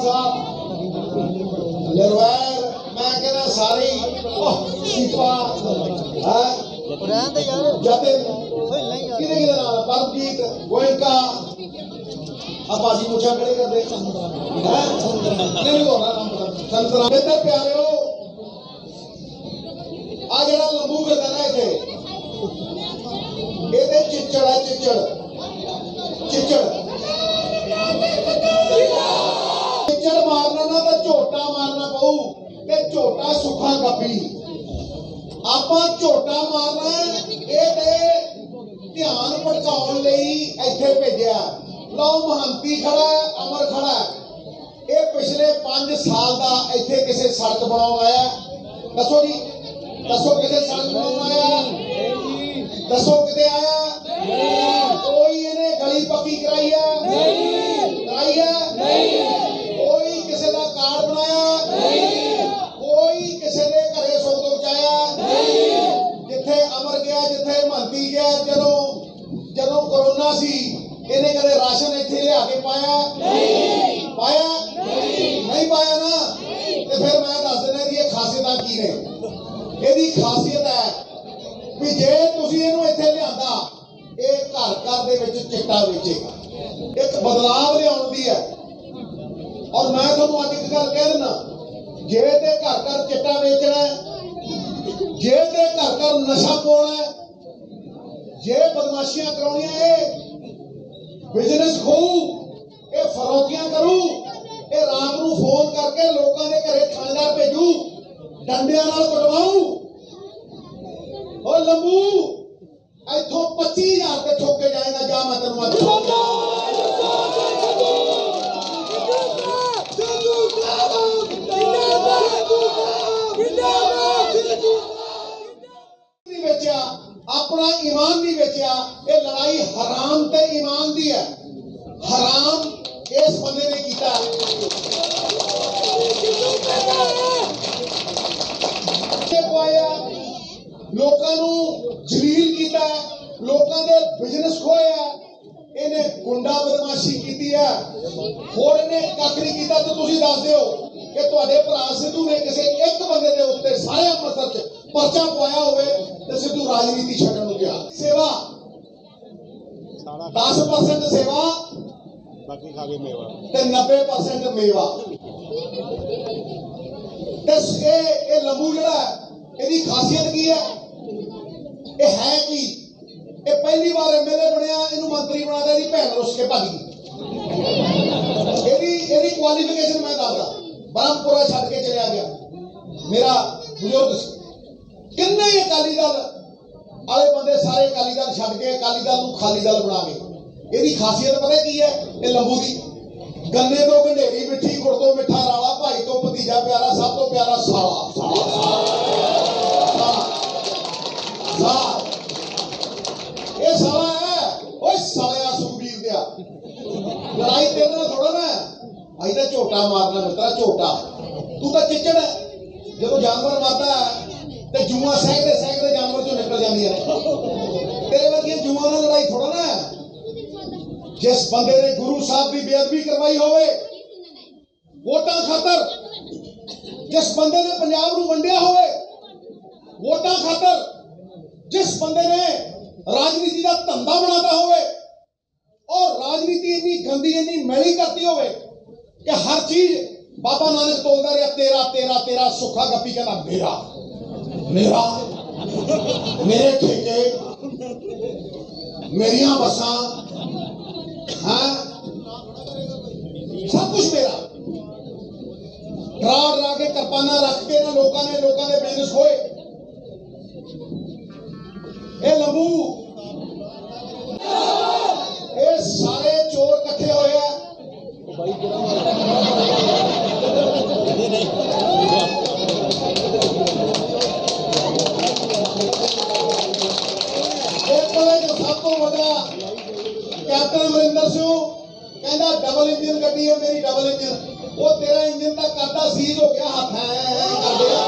साहब लरवैर मैं कहना सारी सीपा जतिन किने परमजीत गोयनका भाजी मुछा खड़े करते संतरा प्यारे आ जरा लंबू करता ना इतने चिचड़ है चिचड़ चिचड़ चिचड़ मारना ना तो झोटा मारना पऊ ते झोटा सुखा गपी आपा झोटा मारना ये ध्यान भटकाउण लई इत्थे भेजिया लो महंती खड़ा है अमर खड़ा है ये पिछले 5 साल का इत्थे किसी सड़क बनाउण आया दसो जी दसो किसी सड़क बनाउण आया दसो किते आया कोई इन्हें गली पक्की कराई है कराई है कोई किसी का कार्ड बनाया कोई किसी के घरे सुख दुख आया जिथे अमर गया जिथे महंती गया जदों जदों कोरोना सी इन्हें कदे राशन इत्थे लिया के पाया पाया नहीं पाया ना ते फिर मैं दस देना दी खासियत की ने इहदी खासियत है भी जे तुसीं इहनूं इत्थे लिआंदा ये घर घर दे विच चिट्टा वेचेगा एक बदलाव लिआउण दी है और मैं तुहानूं अज एक गल कह देना जे ते घर घर चिट्टा वेचना है जे ते घर घर नशा पाउणा है जे बदमाशियां कराउणियां है बिजनेस खोलू ये फरौतियां करू ये रात नूं फोन करके लोगों के घरे थानेदार भेजू डंडियां नाल कटवाऊ और लंबू इथों 25,000 ते ठोके जाएगा जा मैं तेनों अज अपना ईमान नहीं बेचा ये लड़ाई हराम ते ईमान दी है हराम इस बंदे ने किया लोगों जलील किया लोगों के बिजनेस खोया इन्हें गुंडा बदमाशी की है होर इन्हें कख नहीं किया तो तुसीं दस दिओ कि तुहाडे भरा सिद्धू ने किसी एक बंदे के उत्ते सारे अमृतसर च परचा पाया होवे ते सिद्धू राजनीति छड्डण नूं गया सेवा 10% सेवा बाकी खा के मेवा ते 90% मेवा ते ये लंबू जिहड़ा इहदी खासियत की है ये है कि ये पहली बार एमएलए बनया इनू मंत्री बना दिया इहदी भैन रुस के भग गई इहदी क्वालिफिकेशन मैं दसदा बरमपुरा छड्ड के चलिया गया मेरा बुजुर्ग किन्ने ही अकाली दल आले बंदे सारे अकाली दल छड्ड के अकाली दल नूं खाली दल बना गए इहदी खासियत पता की है ये लंबू दी गन्ने तो गंढेरी मिठी गुड़ तो मिठा राला भाई तो भतीजा प्यारा सब तो प्यारा साला ये साला है ओए सालिया सुखबीर दिया लड़ाई तेरे नाल थोड़ा ना अज तो झोटा मारना मित्रा झोटा तू तो चिचड़ है जो जानवर मारता है तो जुआ सहकते जानवर चो निकल जांदियां ने तेरे वर्गियां जुआ नाल लड़ाई थोड़ा ना जिस बंदे ने गुरु साहब की बेअदबी करवाई होवे वोटां खातर जिस बंदे ने पंजाब नूं वंडिया होवे वोटां खातर जिस बंदे ने राजनीति का धंधा बनाता होवे और राजनीति इन्नी गंदी इन्नी मैली करती होवे कि हर चीज बाबा नानक तोलदा रहा तेरा तेरा तेरा सुखा गप्पी कहना मेरा मेरा मेरे ठेके मेरिया बसा हाँ सब कुछ मेरा डरा डरा के करपाना रख के ना लोगों ने बिजनेस खोए ये लंबू ये सारे चोर इकट्ठे होए हैं सब तो वड्डा कैप्टन अमरिंदर सिंह कहता डबल इंजन गड्डी है मेरी डबल इंजन वो तेरा इंजन का करता सीज हो गया हाथ है कर दिया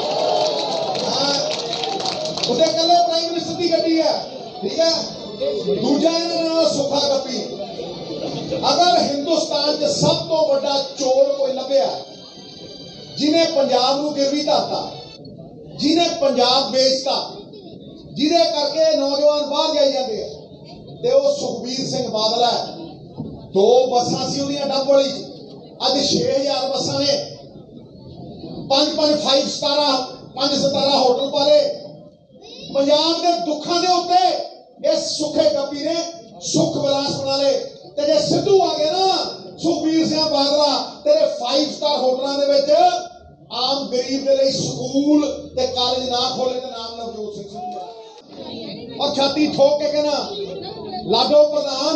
उसे कल प्राइम मिनिस्टर की गड्डी है ठीक है दूजा इन्होंने सुखा गप्पी अगर हिंदुस्तान च सब तो बड़ा चोर कोई लभ्या जिन्हें पंजाब नूं गिरवी धरता, जिन्हें पंजाब बेचता, जिहदे करके नौजवान बाहर जाई जाते हैं, ते वो सुखबीर सिंह बादल है। 2 बसां सी उहदियां डब वाली, अज 6000 बसां ने, 5 5 5 सितारा होटल पाले। पंजाब के दुखों के उत्ते इस सुखे गप्पी ने सुख विलास बना ले। ते जे सिद्धू आ गया ना सुखबीर सिंह बादला, तेरे 5 स्टार होटलों के विच आम गरीब के लिए स्कूल ते कॉलेज ना खोले ते नाम नवजोत सिंह सिद्धू। और छाती ठोक के कहना लाडो प्रधान,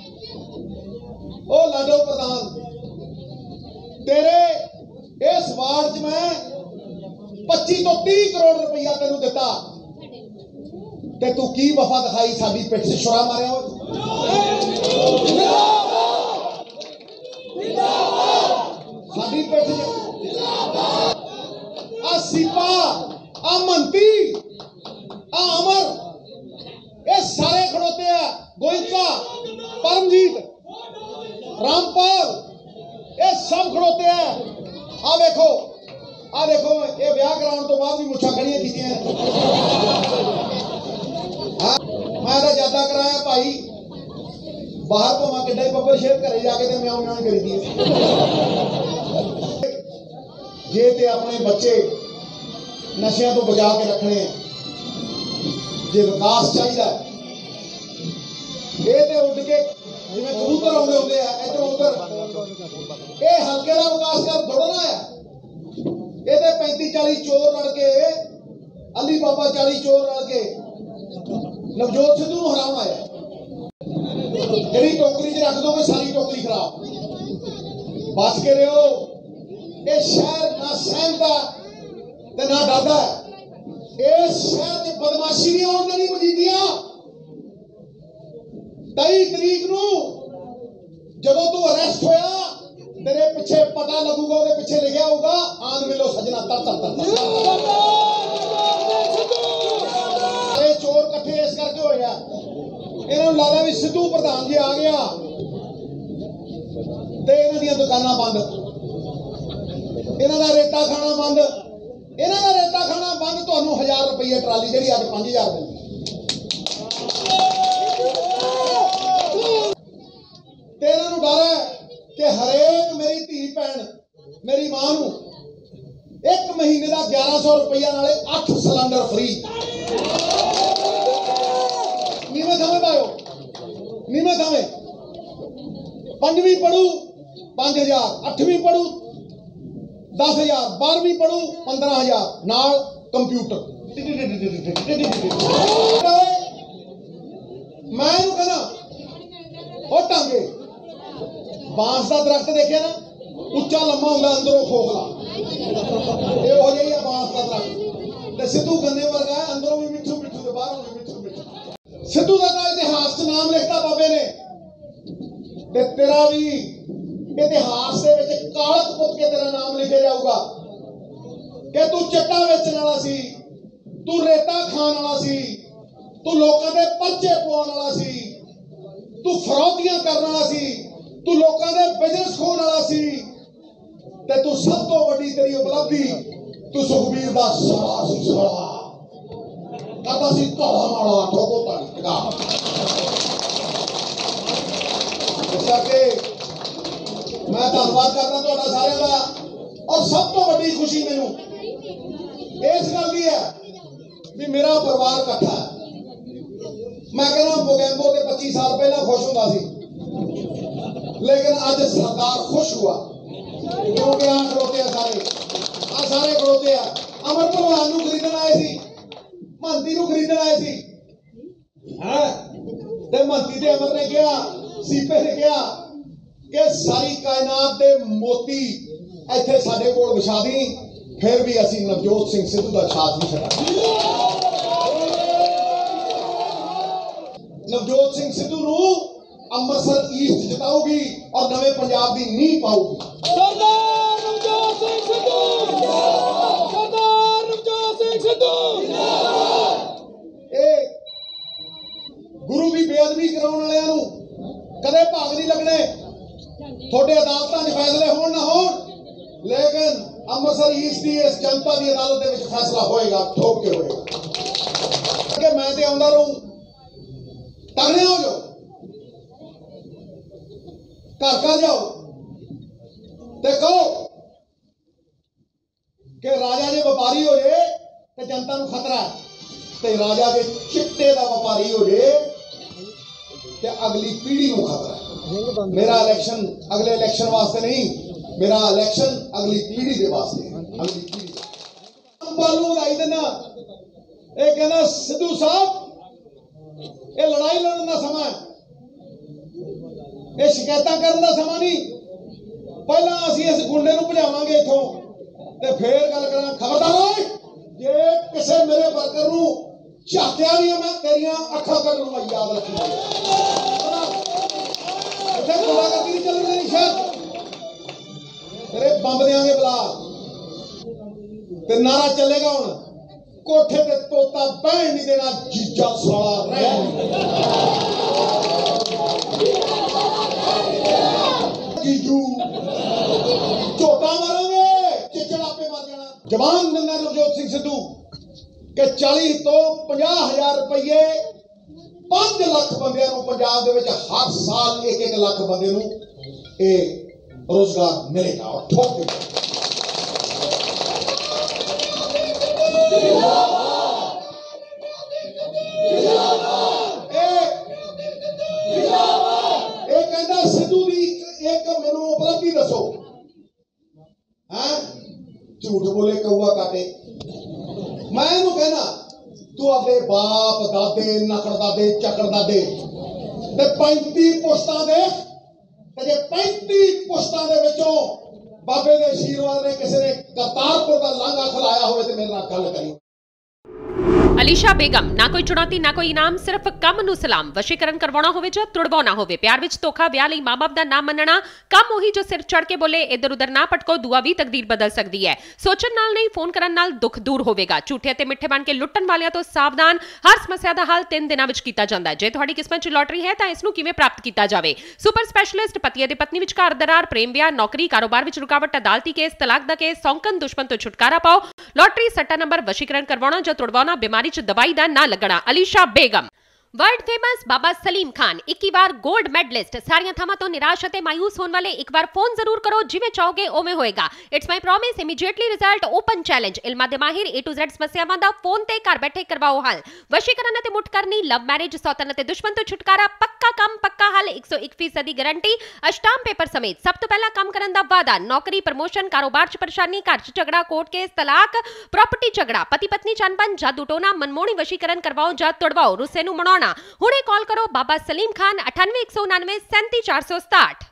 ओ लाडो प्रधान, तेरे इस वार्ड च मैं 25 तो 30 करोड़ रुपया तेनू दिता, ते तू की वफा दिखाई साडी पिठ से छुरा मारिया हो। साडी पिठ आ सीपा, आ मंती, आ अमर, ये सारे खड़ोते हैं। गोइंका, परमजीत, रामपाल, ये सब खड़ोते हैं। आ देखो ये ब्याह कराने तो बाद भी मुछा खड़ियां कीतियां। मैं तो ज्यादा कराया भाई, बाहर भावें किड्डा ही बब्बर शेर घरे जाके ते म्याऊं म्याऊं करी दी। जे ते अपने बच्चे नशियां तो बचा के रखने, जे विकास चाहिए, ये ते उड़ के जिवें कबूतर आउंदे हुंदे आ इधर उधर, ये हल्के का विकास कर थोड़ा है। ये 35-40 चोर लड़ के, अली बाबा 40 चोर लड़ के नवजोत सिद्धू नूं हराउण आया। जिहड़ी टोकरी च रख दोगे सारी टोकरी खराब। बच के रहो, ये शहर ना सहमदा ते ना डरदा है। इस शहर च बदमाशी नहीं आउण देनी। मजीदिया 23 तरीक नूं जदों तू अरेस्ट होया, तेरे पिछे पता लगूगा, ਉਹਦੇ ਪਿੱਛੇ ਲਿਖਿਆ ਹੋਊਗਾ ਆਨ ਮਿਲੋ ਸਜਣਾ तर तर तर। ਸਾਰੇ ਚੋਰ ਇਕੱਠੇ ਇਸ ਕਰਕੇ ਹੋਏ ਆ, ਇਹਨਾਂ ਨੂੰ ਲੱਗਦਾ ਵੀ ਸਿੱਧੂ ਪ੍ਰਧਾਨ ਜੀ ਆ ਗਿਆ ਤੇ ਇਹਨਾਂ ਦੀਆਂ ਦੁਕਾਨਾਂ ਬੰਦ, ਇਹਨਾਂ ਦਾ ਰੇਤਾ ਖਾਣਾ ਬੰਦ, ਇਹਨਾਂ ਦਾ ਰੇਤਾ ਖਾਣਾ ਬੰਦ। ਤੁਹਾਨੂੰ 1000 ਰੁਪਏ ਟਰਾਲੀ ਜਿਹੜੀ ਅੱਜ 5000 ਮਿਲਦੀ। ਤੇ ਇਹਨਾਂ ਨੂੰ ਡਰ ਹੈ कि हरेक मेरी धी भैन मेरी मां नूं 1 महीने का 1100 रुपया नाले 8 सिलेंडर फ्री। नीवें थावे पायो, नीवें थावे 5वीं पढ़ू 5000, 8वीं पढ़ू 10000, 12वीं पढ़ू 15000 नाल कंप्यूटर। मैं कहना हो टांगे बांस का दरख्त देखे ना, उच्चा लम्मा होंगे अंदरों खोखला, ये हो जाइए बांस का दरख्त। सिद्धू गन्ने वर्गा है, अंदरों भी मिठू मिठू ते बाहरों भी मिठू मिठू। सिद्धू का इतिहास च नाम लिखता बाबे ने, ते तेरा भी इतिहास दे विच कालक पुत के तेरा नाम लिखे जाऊगा कि तू चिट्टा वेचण वाला सी, तू रेता खाण वाला सी, तू लोकां दे पर्चे पवाउण वाला सी, तू फरौतियां करन वाला सी, तू लोगों के बिजनेस खोने वाला सी, ते तू सब तो बड़ी तेरी उपलब्धि तू सुखबीर दा साला सी। साला कहता सी काला माड़ा ठोको तड़का। इस करके मैं धन्नवाद करना तुहाडा सारिआं दा। और सब तो बड़ी खुशी मैनूं इस गल दी है भी मेरा परिवार इकट्ठा है। मैं कहना मोगैम्बो ते 25 साल पहला खुश हुंदा सी, लेकिन आज सरकार खुश हुआ क्योंकि आ खड़ोते हैं सारे, आ सारे खड़ोते हैं। अमर भलवान नूं खरीदण आए सी, महंती नूं खरीदण आए सी, ते महंती ते अमर ने कहा, सीपे ने कहा कि सारी कायनात दे मोती इत्थे साडे कोल विछा दी, फिर भी असीं नवजोत सिंह सिद्धू दा साथ नहीं छड्डांगे। नवजोत सिंह सिद्धू नूं अमृतसर ईस्ट जिताऊगी और नवे पंजाब की नींह पाऊगी। सरदार नवजोत सिंह सिद्धू, सरदार नवजोत सिंह सिद्धू। गुरु की बेअदबी कराने वालों कदे भाग नहीं लगने, थोड़े अदालतां 'च फैसले होण ना होण, लेकिन अमृतसर ईस्ट की इस जनता की अदालत दे विच फैसला होएगा, ठोक के होएगा। कि मैं ते आउंदा रहूं, तगड़े हो जाओ, घर जाओ ते कहो कि राजा जे व्यापारी हो जाए तो जनता नूं खतरा है, ते राजा जे चिट्टे दा व्यापारी हो जाए तो अगली पीढ़ी नूं खतरा है। मेरा इलेक्शन अगले इलेक्शन वास्ते नहीं, मेरा इलेक्शन अगली पीढ़ी के वास्ते है। अगली पीढ़ी बालू बधाई देना, ये कहना सिद्धू साहब ये लड़ाई लड़न का समा है, ये शिकायत करने का समा नहीं। पहला असीं इस गुंडे नूं भजावांगे इथों ते फिर गल करां। खबरदार जे किसी मेरे वर्कर नूं झाकिया भी मैं तेरियां अखां कढ लूंगा, याद रखना। इत्थे गुंडागर्दी नहीं चलनी तेरी शहर, तेरे बंब देंगे बुला ते नारा चलेगा हुण, कोठे ते तोता बहन नहीं देना, जीजा साला रह जीजू झोटा मारांगे, चिचड़ आपे मार जाना। जवान दिंदा नवजोत सिंह सिद्धू कि 40 तो 50,000 रुपये 5 लाख बंदियां नूं पंजाब दे विच हर साल 1-1 लाख बंदे नूं ये रोजगार मिलेगा। और ठोक के कहता सिद्धू दी एक मैनू उपलब्धि दसो, है झूठ बोले कौआ काटे। मैं इनू कहना तू अपने बाप दादे नकड़ दादे चकड़ दादे ते 35 पुश्तां देख, ते जे 35 पुश्तां दे विचों बाबे दे आशीर्वाद ने किसी ने करतारपुर का लांघा खिलाया होवे ते मेरे नाल गल करी। अलीशा बेगम, ना कोई चुनौती ना कोई इनाम, सिर्फ कम नूं सलाम। वशीकरण करवाना होवे जां तुड़वाना होवे, प्यार विच धोखा, ब्याह लई मां-बाप दा ना मनना, कम ओही जो सिर चढ़ के बोले इधर उधर ना भटको, दुआ भी तकदीर बदल सकदी है। सोचण नाल नहीं, फोन करन नाल दुख दूर होवेगा। झूठे ते मिठे बन के लुੱਟਣ वालियां तो सावधान। हर समस्या दा हल 3 दिनां विच कीता जांदा है। जे तुहाडी किस्मत च लॉटरी है तां इस नूं किवें प्राप्त कीता जावे? सुपर स्पैशलिस्ट पति ते पत्नी विचकार दरार, प्रेम विआह, नौकरी, कारोबार विच रुकावट, अदालती केस, तलाक दा केस, सौंकन, दुश्मन तो छुटकारा पाओ। लॉटरी, सट्टा नंबर, वशीकरण करवाना जां तुड़वाना, बीमारी च दवाई दा ना लगना। अलीशा बेगम। वर्ल्ड फेमस बाबा सलीम खान 21 बार गोल्ड मेडलिस्ट। सारियां थावां तो निराश अते मायूस होने वाले एक बार फोन जरूर करो, जिवें चाहोगे उवें होएगा। It's my promise, immediately result, open challenge. इल्मा दे माहिर A to Z समस्यावां दा फोन ते घर बैठे करवाओ हल। वशीकरण अते मुठ करनी, लव मैरिज, सौतन अते दुश्मन तो छुटकारा, पक्का काम पक्का हल, 101% दी गारंटी, अष्टाम पेपर समेत। सब तो पहला काम करन दा वादा, नौकरी, प्रमोशन, कारोबार च परेशानी, घर च झगड़ा, कोर्ट केस, तलाक, प्रॉपर्टी झगड़ा, पति पत्नी च अनबन, जादू टोना, मनमोहनी वशीकरण करवाओ जां तुड़वाओ, रुस्से नूं मनाउणा। हुणे कॉल करो बाबा सलीम खान 98 199 37 467।